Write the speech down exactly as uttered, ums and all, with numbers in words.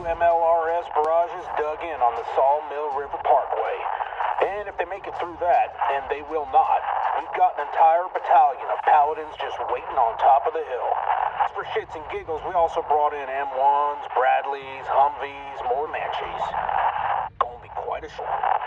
two M L R S barrages dug in on the Sawmill River Parkway. And if they make it through that, and they will not, we've got an entire battalion of paladins just waiting on top of the hill. For shits and giggles, we also brought in M ones, Bradleys, Humvees, more Manchies. Gonna be quite a show.